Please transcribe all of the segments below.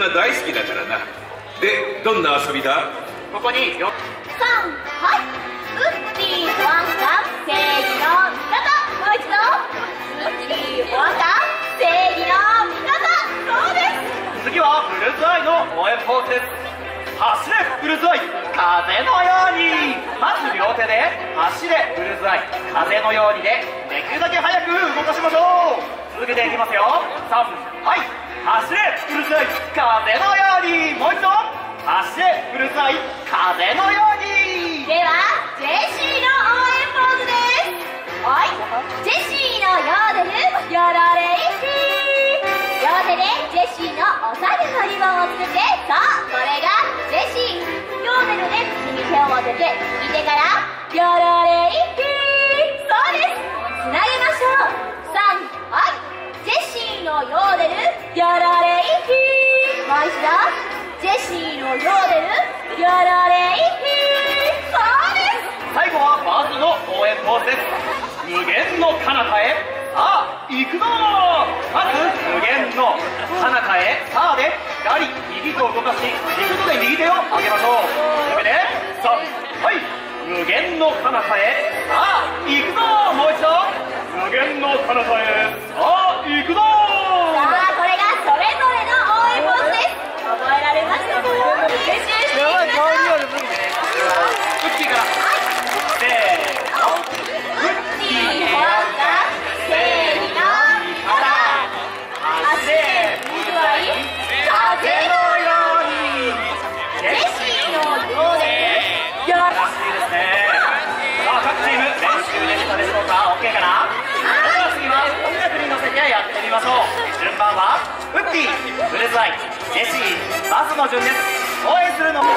が大好きだからな。で、どんな遊びだ？ ここによ 3、はい。ウッディ保安官正義の味方。もう一度。ウッディ保安官正義の味方。そうです。 次はブルズアイの応援ポーズです。走れブルズアイ風のように。まず両手で走れブルズアイ風のようにでできるだけ早く動かしましょう。続けていきますよ。3、はい。走れブルズアイ風のように。もう一度走れブルズアイ風のように。 ではジェシーの応援ポーズです。はい。ジェシーのヨーデルヨロレイヒー。両手でジェシーのおさげのリボンをつけて、さあこれがジェシー。ヨーデルで口に手を当てて右手からヨロレイヒー。そうです。つなげましょう。3、はい。ジェシーのヨーデルヨロレイヒー。もう一度ジェシーのヨーデルヨロレイヒー。そうです。 最後はバズの応援ポーズです。無限の彼方へさあ行くぞ。まず無限の彼方へさあで左右と動かし行くので右手を上げましょう。それで3、はい。無限の彼方へさあ行くぞ。もう一度無限の彼方へさあ行くぞ。 さあこれがそれぞれの応援ポーズです。覚えられましたか？練習していきましょう。 ウッディからせーの。 ウッディ保安官正義の味方。走れブルズアイ風のように。ジェシーのヨーデルヨロ。 らしいですね。さあ各チーム練習できたでしょうか。 OK かな。それでは次は音楽に乗せてやってみましょう。順番はウッディブルズアイジェシーバズの順です。応援するのも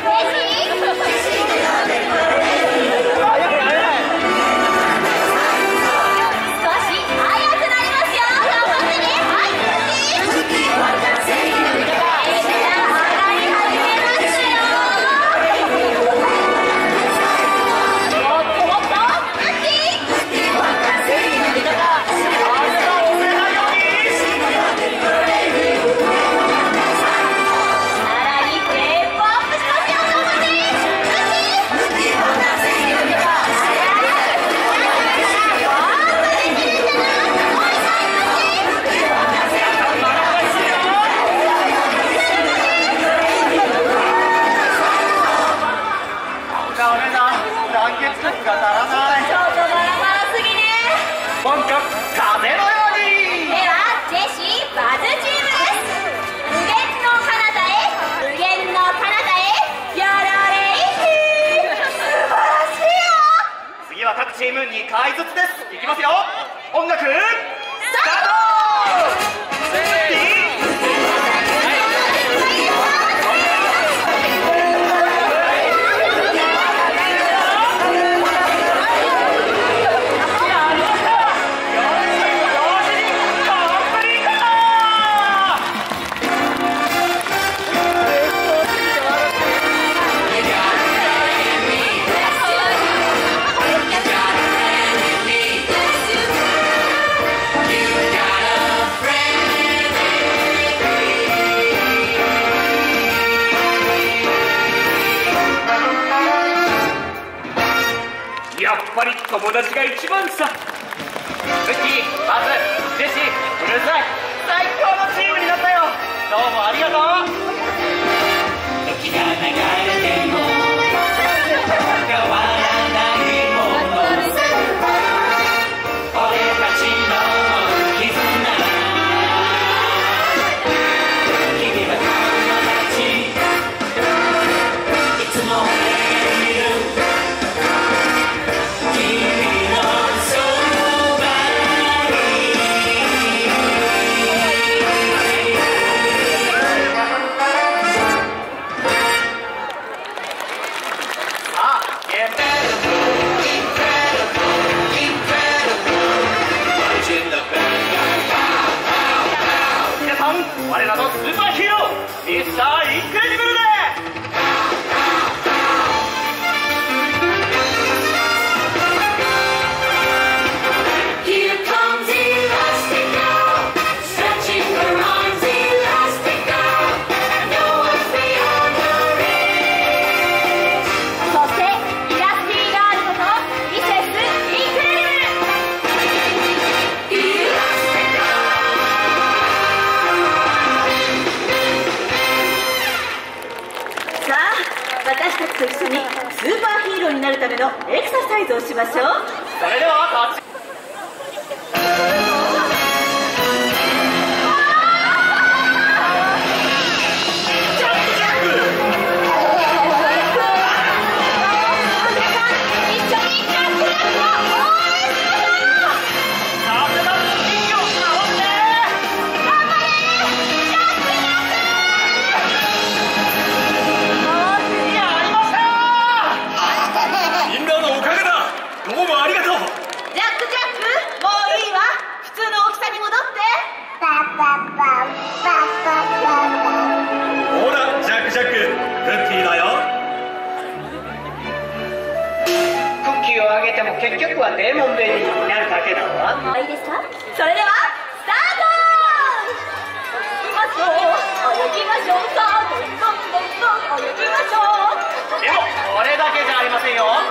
チーム2回ずつです。いきますよ。音楽スタート。やっぱり友達が一番さ。ウッディ、バズ、ジェシー、ブルーズアイ、最高のチームになったよ。どうもありがとう。時が流れても変わらないもの、俺たちの絆。君は友達、いつも我らのスーパーヒーローミスターインクレディブルでになるためのエクササイズをしましょう。 それでは立ち結局はデーモンベリーになるだけだわ。 いいですか？それではスタート！行きましょう、泳ぎましょう、さあどんどんどんどん泳ぎましょう。 でもこれだけじゃありませんよ。